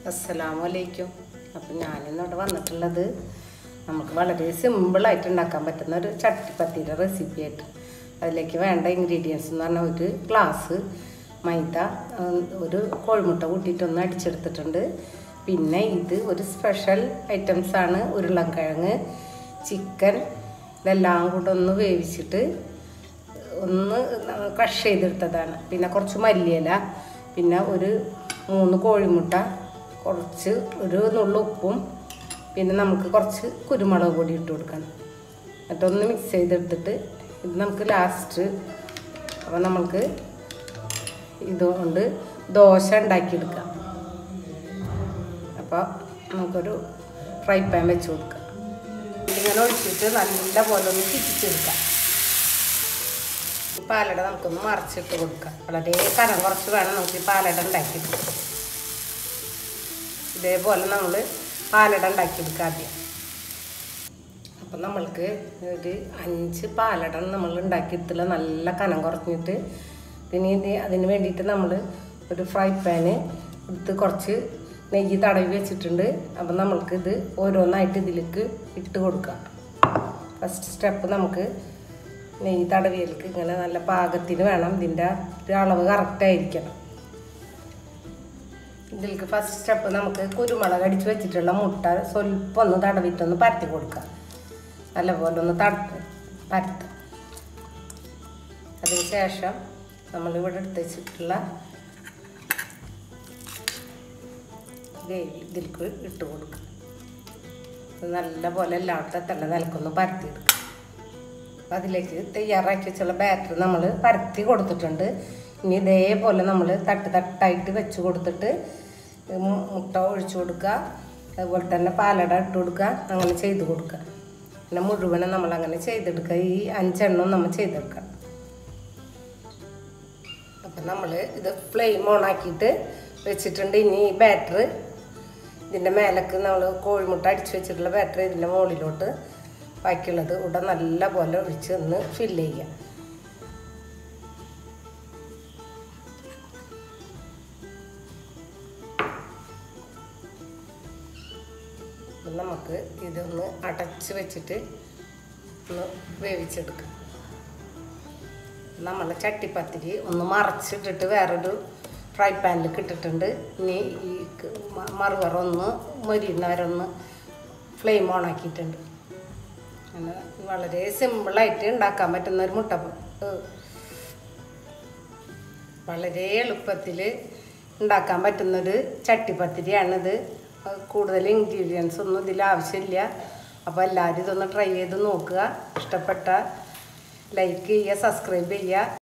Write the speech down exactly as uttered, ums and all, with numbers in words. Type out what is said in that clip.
അസ്സലാമലൈക്കും. അപ്പം ഞാനിന്നിവിടെ വന്നിട്ടുള്ളത് നമുക്ക് വളരെ സിമ്പിളായിട്ട് ഉണ്ടാക്കാൻ പറ്റുന്ന ഒരു ചട്ടിപ്പത്തിയുടെ റെസിപ്പി ആയിട്ട്. അതിലേക്ക് വേണ്ട ഇൻഗ്രീഡിയൻസ് എന്ന് പറഞ്ഞാൽ ഒരു ഗ്ലാസ് മൈദ, ഒരു കോഴിമുട്ട കൂട്ടിയിട്ടൊന്ന് അടിച്ചെടുത്തിട്ടുണ്ട്. പിന്നെ ഇത് ഒരു സ്പെഷ്യൽ ഐറ്റംസാണ് ഉരുളൻകിഴങ്ങ്, ചിക്കൻ. ഇതെല്ലാം കൂടെ ഒന്ന് വേവിച്ചിട്ട് ഒന്ന് ക്രഷ് ചെയ്തെടുത്തതാണ്. പിന്നെ കുറച്ച് മല്ലിയില, പിന്നെ ഒരു മൂന്ന് കോഴിമുട്ട, കുറച്ച് ഒരു നുള്ളു ഉപ്പും, പിന്നെ നമുക്ക് കുറച്ച് കുരുമുളക് പൊടി ഇട്ട് കൊടുക്കണം. എന്നിട്ടൊന്ന് മിക്സ് ചെയ്തെടുത്തിട്ട് ഇത് നമുക്ക് ലാസ്റ്റ് അപ്പോൾ നമുക്ക് ഇതുകൊണ്ട് ദോശ ഉണ്ടാക്കിയെടുക്കാം. അപ്പോൾ നമുക്കൊരു ഫ്രൈ പാൻ വെച്ച് കൊടുക്കാം. ഇതിങ്ങനെ ഒഴിച്ചിട്ട് നല്ല പോലെ ഒന്ന് തിരിച്ചെടുക്കാം. ഈ പാലട നമുക്കൊന്ന് മറിച്ചിട്ട് കൊടുക്കാം. വളരെ കനം കുറച്ച് വേണം നമുക്ക് ഈ പാലട ഉണ്ടാക്കിയെടുക്കാം. ഇതേപോലെ നമ്മൾ പാലട ഉണ്ടാക്കിയെടുക്കുക ആദ്യം. അപ്പം നമ്മൾക്ക് ഒരു അഞ്ച് പാലട നമ്മൾ ഉണ്ടാക്കിയെടുത്തില്ല, നല്ല കനം കുറഞ്ഞിട്ട്. പിന്നെ ഇത് അതിന് വേണ്ടിയിട്ട് നമ്മൾ ഒരു ഫ്രൈ പാന് എടുത്ത് കുറച്ച് നെയ്യ് തടവി വെച്ചിട്ടുണ്ട്. അപ്പം നമ്മൾക്കിത് ഓരോന്നായിട്ട് ഇതിലേക്ക് ഇട്ട് കൊടുക്കാം. ഫസ്റ്റ് സ്റ്റെപ്പ് നമുക്ക് നെയ്യ് തടവിയിലേക്ക് ഇങ്ങനെ നല്ല പാകത്തിന് വേണം. ഇതിൻ്റെ ഒരു അളവ് കറക്റ്റായിരിക്കണം. ഇതിലേക്ക് ഫസ്റ്റ് സ്റ്റെപ്പ് നമുക്ക് കുരുമുളക് അടിച്ച് വെച്ചിട്ടുള്ള മുട്ട സ്വല്പം ഒന്ന് തടവിട്ടൊന്ന് പരത്തി കൊടുക്കാം. നല്ലപോലെ ഒന്ന് തട പരത്തുക. അതിന് ശേഷം നമ്മളിവിടെ എടുത്ത് വെച്ചിട്ടുള്ള ഗ്രേവി ഇതിലേക്ക് ഇട്ട് കൊടുക്കുക. നല്ല പോലെ എല്ലായിടത്തും എത്തണ്ട നിലക്കൊന്ന് പരത്തിയെടുക്കുക. അപ്പം അതിലേക്ക് തയ്യാറാക്കി വെച്ചുള്ള ബാറ്റർ നമ്മൾ പരത്തി കൊടുത്തിട്ടുണ്ട്. ഇനി ഇതേപോലെ നമ്മൾ തട്ട് തട്ടായിട്ട് വെച്ച് കൊടുത്തിട്ട് മുട്ട ഒഴിച്ചു കൊടുക്കുക. അതുപോലെ തന്നെ പാലട ഇട്ട് കൊടുക്കുക. അങ്ങനെ ചെയ്ത് കൊടുക്കുക. പിന്നെ മുഴുവനും നമ്മളങ്ങനെ ചെയ്തെടുക്കുക. ഈ അഞ്ചെണ്ണം നമ്മൾ ചെയ്തെടുക്കുക. അപ്പം നമ്മൾ ഇത് ഫ്ലെയിം ഓൺ ആക്കിയിട്ട് വെച്ചിട്ടുണ്ട്. ഇനി ഈ ബാറ്റർ ഇതിൻ്റെ മേലേക്ക് നമ്മൾ കോഴിമുട്ട അടിച്ച് വെച്ചിട്ടുള്ള ബാറ്റർ ഇതിൻ്റെ മുകളിലോട്ട് ബാക്കിയുള്ളത് ഇവിടെ നല്ല പോലെ ഒഴിച്ച് ഒന്ന് ഫില്ല് ചെയ്യുക. നമുക്ക് ഇതൊന്ന് അടച്ച് വെച്ചിട്ട് ഒന്ന് വേവിച്ചെടുക്കാം. നമ്മൾ ചട്ടിപ്പത്തിരി ഒന്ന് മറച്ചിട്ടിട്ട് വേറൊരു ഫ്രൈ പാനിലേക്ക് ഇട്ടിട്ടുണ്ട്. ഇനി ഈ മറുകറ ഒന്ന് മൊരിയുന്നവരൊന്ന് ഫ്ലെയിം ഓൺ ആക്കിയിട്ടുണ്ട്. വളരെ സിമ്പിളായിട്ട് ഉണ്ടാക്കാൻ പറ്റുന്ന ഒരു മുട്ട, വളരെ എളുപ്പത്തിൽ ഉണ്ടാക്കാൻ പറ്റുന്നൊരു ചട്ടിപ്പത്തിരിയാണിത്. കൂടുതൽ ഇൻഗ്രീഡിയൻസ് ഒന്നും ഇതിൽ ആവശ്യമില്ല. അപ്പോൾ എല്ലാവരും ഇതൊന്ന് ട്രൈ ചെയ്ത് നോക്കുക. ഇഷ്ടപ്പെട്ട ലൈക്ക് ചെയ്യുക, സബ്സ്ക്രൈബ് ചെയ്യുക.